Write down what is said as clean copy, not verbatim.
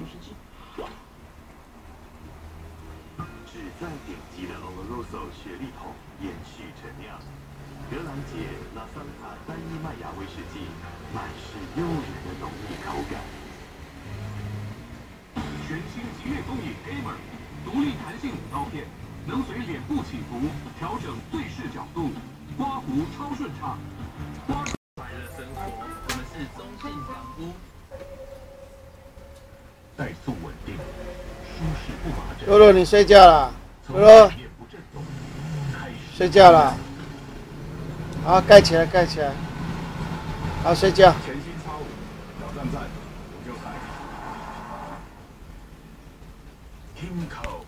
旨在顶级的 Oloroso 雪莉桶延续陈酿，格兰杰拉桑塔单一麦芽威士忌，满是诱人的浓郁口感。 全新极越工艺 Gamer， 独立弹性刀片，能随脸部起伏调整对视角度，刮胡超顺畅。 快乐生活，我们是中信房屋。 怠速稳定，舒适不麻疹。 露露，你睡觉了？露露，睡觉了？好，盖起来，盖起来。好，睡觉。 全新超5挑战赛，我就来。 Kimco